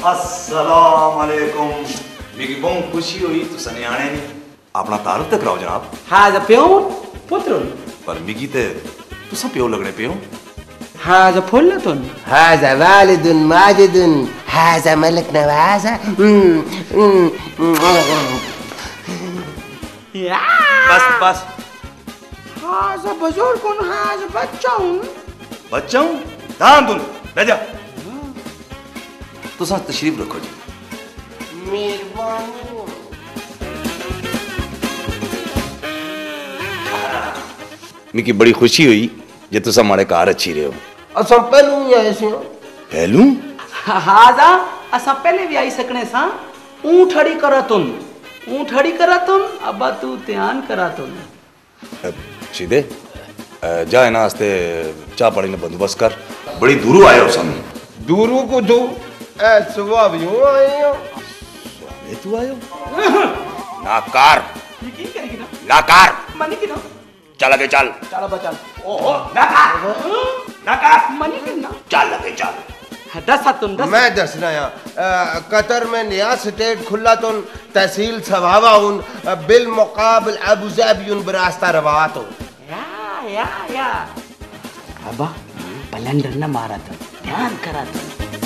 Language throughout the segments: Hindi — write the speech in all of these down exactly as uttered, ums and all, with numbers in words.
अस्सलाम वालेकुम। मेरी बहुत खुशी हुई तो सने आने नहीं अपना तारुफ तक कराओ जनाब। हाँ जा प्यो पुत्र पर मिगी ते तुसा प्यो लगने पियो। हाँ जा फुल तुन हाँ जा वालिदुन माजिदुन हाँ जा मलक नवाजा। बस बस हाँ जा बुजुर्ग हूँ हाँ जा बच्चा हूँ बच्चा हूँ दान तुम बैठ जा। तुसा तशरीफ रखो जी। मेहरबानी। मिकी बड़ी खुशी हुई जे तुसा हमारे कार अच्छी रहे हो। असां पहलू ही आए सी। पहलू हाँ जा असा पहले भी आई सकने सा ऊँट हड़ी करा तुम ऊँट हड़ी करा तुम अब तू ध्यान करा तुम सीधे जाए ना आस्ते चाह पानी ने बंदोबस्त कर। बड़ी दूरू आए हो सन। दूरू को दो सुबह भी हो आए हो। स्वामी तू आयो नाकार नाकार मनी की ना चल आगे चल चलो बचल ओहो नाकार नाकार मनी की ना चल आगे चल। दस तुम दस मैं दसना या कतर में नया स्टेट खुला तुन तहसील सवावा उन बिल मुकाबल अबू ज़ैबी उन बरास्ता रवात हो। या या या अबा बलंडर न मारा था ध्यान करा था।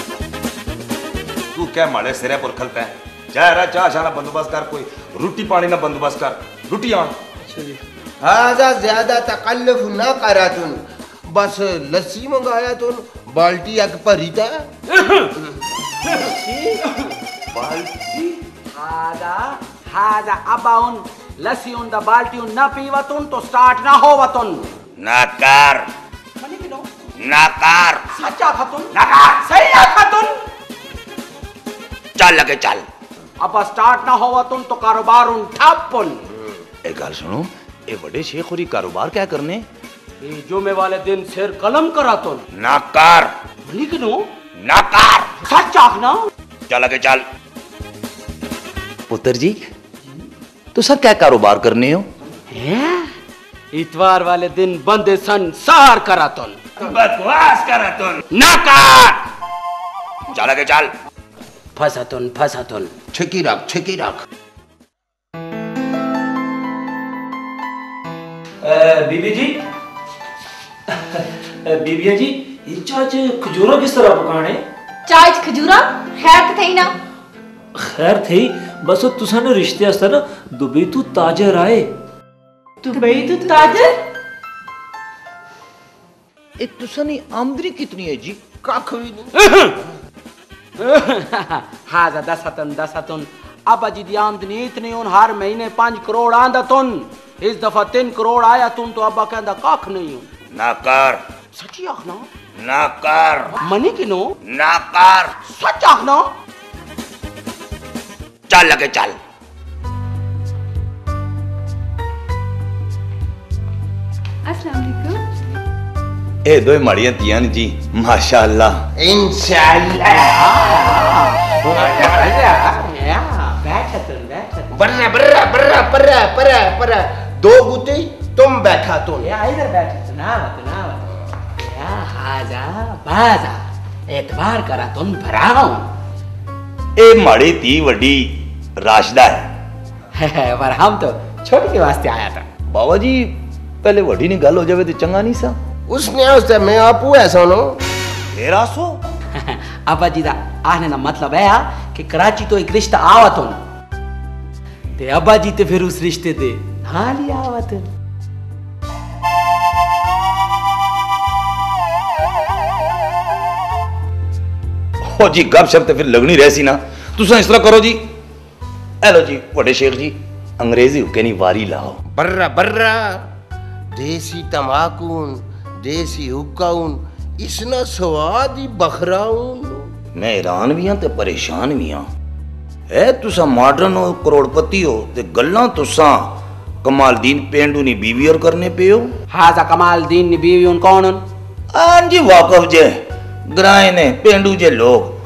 तू क्या मारे सिरे पर खलता है। जा रहा चाह शाना बंदोबस्त कर कोई रोटी पानी ना बंदोबस्त कर रोटी आन। हाजा ज्यादा तकल्लुफ ना करा तुन बस लस्सी मंगाया तुन बाल्टी अग भरी था। बाल्टी हाजा हाजा अबा उन लस्सी उन दा बाल्टी उन ना पीवा तुन तो स्टार्ट ना होवा तुन नाकार मनी की नो नाकार सच्चा खतुन नाकार सही है खतुन चल लगे चल। अब स्टार्ट ना होवा तुम तो कारोबार उन ठप्पन। एक गल सुनो ए बड़े शेख और कारोबार क्या करने ये जुमे वाले दिन सिर कलम करा तुम नाकार मनी की नो नाकार सच्चा ना चल लगे चल। पुत्र जी तो सब क्या कारोबार करने हो। इतवार वाले दिन बंदे संसार करा तुम बकवास करा तुम नाकार चल लगे चल। फंसा तुन फंसा तुन छिकी रख छिकी रख। बीबी जी बीबिया जी आज खजूरा किस तरह पकाने। चाय खजूरा खैर तो थई ना। खैर थी बस तुसा ने रिश्ते आस्ते ना दुबई तू ताजर आए। दुबई तू ताजर ए तुसा ने आमदनी कितनी है जी। कख भी नहीं। हाँ जा दस तुन दस तुन अब जी दी आमदनी इतनी उन हर महीने पांच करोड़ आंदा तुन इस दफा तीन करोड़ आया तुम तो अब्बा कहंदा कख नहीं हूं। नाकार सच्ची आखना नाकार मनी की नो नाकार सच आखना चल लगे चल। अस्सलाम वालेकुम। ए दो माड़ियां तियां जी माशाअल्लाह इंशाअल्लाह। बैठ तुन बैठ बर्रा बर्रा बर्रा बर्रा बर्रा बर्रा दो गुती तुम बैठा तुम। या इधर बैठ सुना मत ना या हाजा बाजा एतबार करा तुम भराऊं। ए माड़ी ती वड्डी राशदा है पर हम तो छोटी के वास्ते आया था। बाबा जी पहले वड्डी ने गल हो जावे तो चंगा नहीं सा। उसने उससे मैं आपू ऐसा नो मेरा सो अब्बा जी दा आने ना मतलब है कि कराची तो एक रिश्ता आवत हो ते अब्बा जी ते फिर उस रिश्ते ते हाल ही आवत। ओ जी गप शप ते फिर लगनी रहसी ना। तुसा इस तरह करो जी हेलो जी बड़े शेख जी अंग्रेजी हुक्के नहीं वारी लाओ। बर्रा बर्रा देसी तमाकून देसी हुक्काउन इसना स्वाद ही बखराउन। मैं हैरान भी हां ते परेशान भी हां। है तुसा मॉडर्न हो करोड़पति हो ते गल्लां तुसा कमालदीन पेंडू नी बीवी और करने पे हो। हाजा कमालदीन नी बीवी उन कौन? हां जी वाकफ जे ग्राए ने पेंडू जे लोग